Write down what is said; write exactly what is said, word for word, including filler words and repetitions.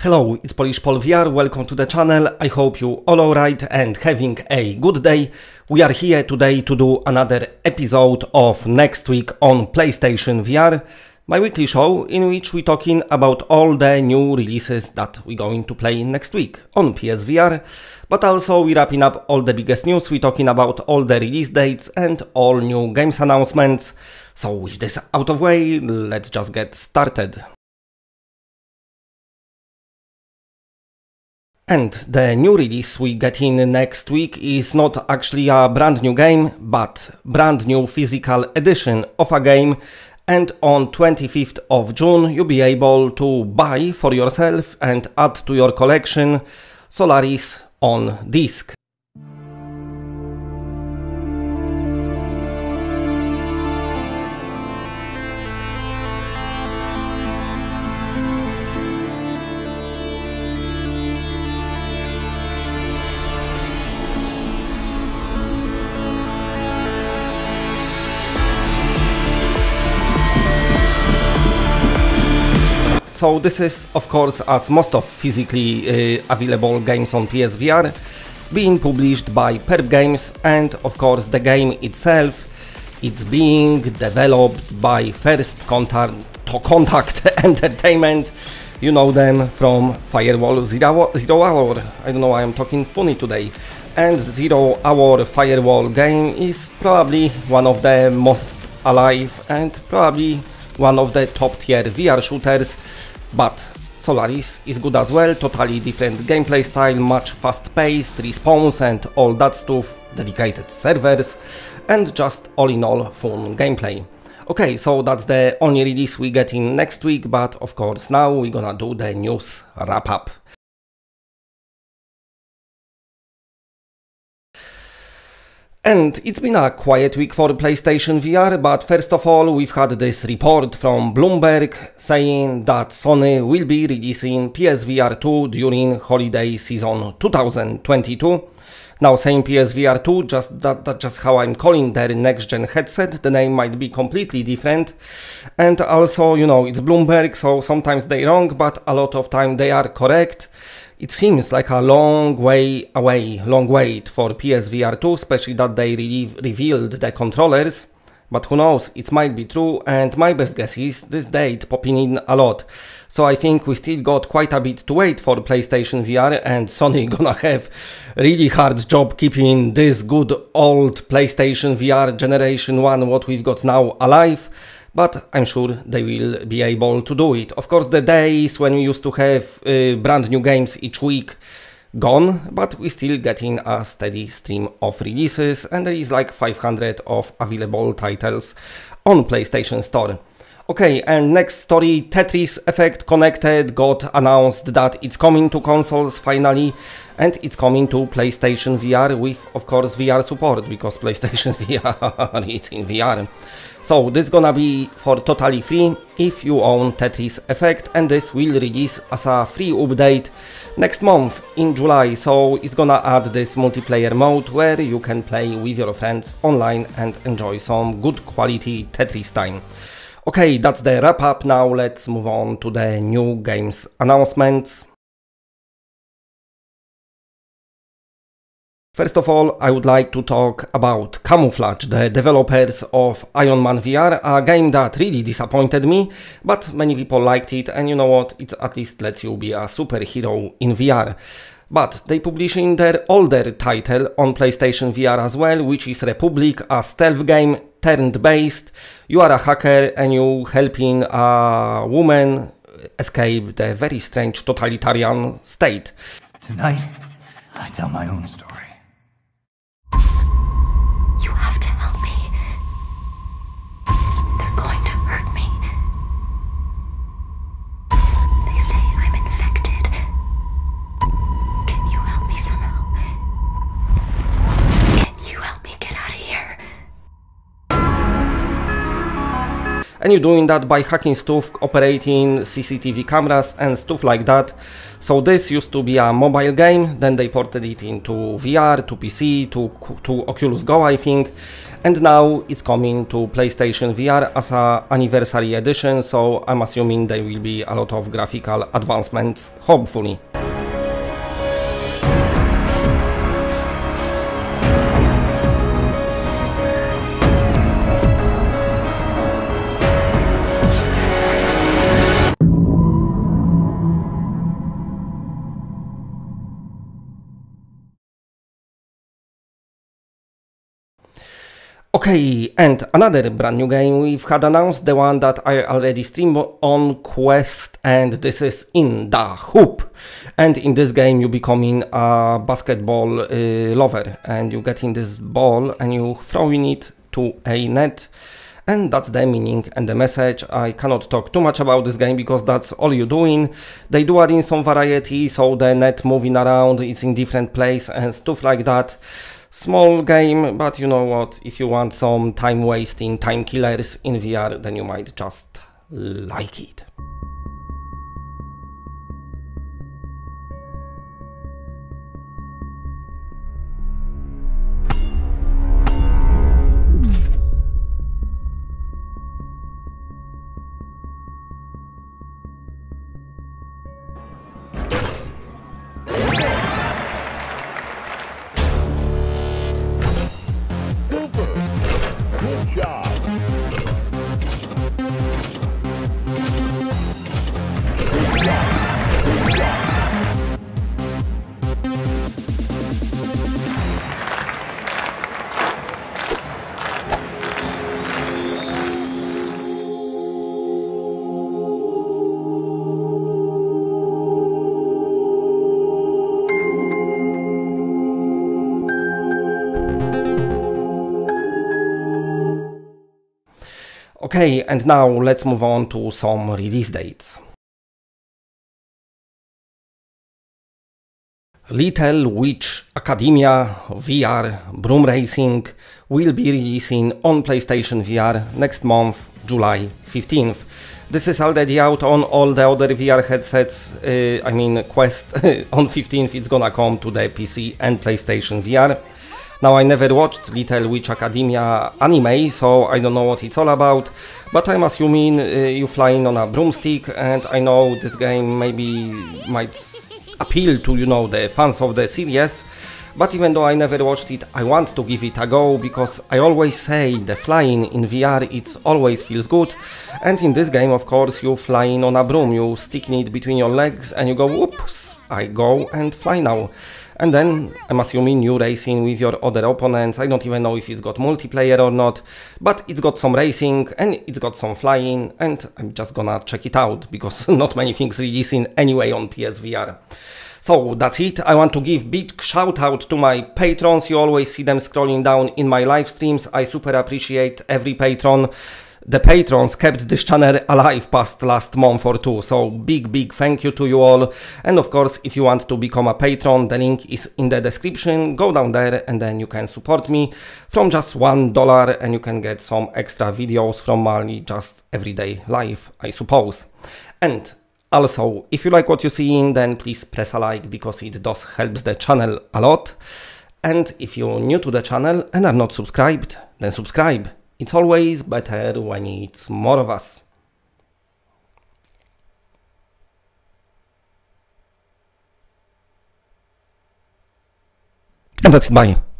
Hello, it's Polish Pol V R, welcome to the channel. I hope you all alright and having a good day. We are here today to do another episode of Next Week on PlayStation V R, my weekly show in which we're talking about all the new releases that we're going to play next week on P S V R. But also we're wrapping up all the biggest news, we're talking about all the release dates and all new games announcements. So with this out of the way, let's just get started. And the new release we get in next week is not actually a brand new game, but brand new physical edition of a game. And on twenty-fifth of June you'll be able to buy for yourself and add to your collection Solaris on disc. So this is, of course, as most of physically uh, available games on P S V R, being published by Perp Games, and of course the game itself, it's being developed by First Contact, Contact Entertainment. You know them from Firewall Zero, Zero Hour. I don't know why I'm talking funny today. And Zero Hour Firewall game is probably one of the most alive and probably one of the top tier V R shooters. But Solaris is good as well, totally different gameplay style, much fast-paced, respawns and all that stuff, dedicated servers, and just all in all fun gameplay. Okay, so that's the only release we get in next week, but of course now we're gonna do the news wrap-up. And it's been a quiet week for PlayStation V R, but first of all we've had this report from Bloomberg saying that Sony will be releasing P S V R two during holiday season two thousand twenty-two. Now saying P S V R two, just that, that's just how I'm calling their next gen headset, the name might be completely different. And also, you know, it's Bloomberg, so sometimes they're wrong, but a lot of time they are correct. It seems like a long way away, long wait for P S V R two, especially that they re revealed the controllers. But who knows, it might be true, and my best guess is this date popping in a lot. So I think we still got quite a bit to wait for PlayStation V R, and Sony gonna have really hard job keeping this good old PlayStation V R generation one, what we've got now, alive. But I'm sure they will be able to do it. Of course, the days when we used to have uh, brand new games each week gone, but we're still getting a steady stream of releases, and there is like five hundred of available titles on PlayStation Store. Okay, and next story, Tetris Effect Connected got announced that it's coming to consoles finally, and it's coming to PlayStation V R with, of course, V R support, because PlayStation V R is in V R. So this is gonna be for totally free if you own Tetris Effect, and this will release as a free update next month in July. So it's gonna add this multiplayer mode where you can play with your friends online and enjoy some good quality Tetris time. Okay, that's the wrap up. Now let's move on to the new games announcements. First of all, I would like to talk about Camouflaj, the developers of Iron Man V R, a game that really disappointed me, but many people liked it, and you know what, it at least lets you be a superhero in V R. But they publishing their older title on PlayStation V R as well, which is Republic, a stealth game, turn-based. You are a hacker and you helping a woman escape the very strange totalitarian state. Tonight, I tell my own story. You have to help me. They're going to hurt me. They say I'm infected. Can you help me somehow? Can you help me get out of here? and you're doing that by hacking stuff, operating C C T V cameras and stuff like that. So this used to be a mobile game, then they ported it into V R, to P C, to, to Oculus Go, I think, and now it's coming to PlayStation V R as a anniversary edition, so I'm assuming there will be a lot of graphical advancements, hopefully. Okay, and another brand new game we've had announced, the one that I already streamed on Quest, and this is In Da Hoop. And in this game you becoming a basketball uh, lover, and you getting this ball and you throwing it to a net, and that's the meaning and the message. I cannot talk too much about this game because that's all you're doing. They do add in some variety, so the net moving around, it's in different place and stuff like that. Small game, but you know what, if you want some time wasting, time killers in V R, then you might just like it. Okay, and now let's move on to some release dates. Little Witch Academia V R Broom Racing will be releasing on PlayStation V R next month, July fifteenth. This is already out on all the other V R headsets, uh, I mean Quest. On fifteenth it's gonna come to the P C and PlayStation V R. Now, I never watched Little Witch Academia anime, so I don't know what it's all about, but I'm assuming uh, you're flying on a broomstick, and I know this game maybe might appeal to, you know, the fans of the series, but even though I never watched it, I want to give it a go, because I always say the flying in V R, it always feels good, and in this game, of course, you're flying on a broom, you sticking it between your legs, and you go, whoops, I go and fly now. And then, I'm assuming you're racing with your other opponents. I don't even know if it's got multiplayer or not, but it's got some racing and it's got some flying, and I'm just gonna check it out, because not many things releasing anyway on P S V R. So that's it. I want to give big shout out to my patrons. You always see them scrolling down in my live streams. I super appreciate every patron. The patrons kept this channel alive past last month or two, so big big thank you to you all. And of course, if you want to become a patron, the link is in the description. Go down there and then you can support me from just one dollar, and you can get some extra videos from my just everyday life, I suppose. And also, if you like what you're seeing, then please press a like, because it does helps the channel a lot. And if you're new to the channel and are not subscribed, then subscribe. It's always better when it's more of us. And that's it, bye.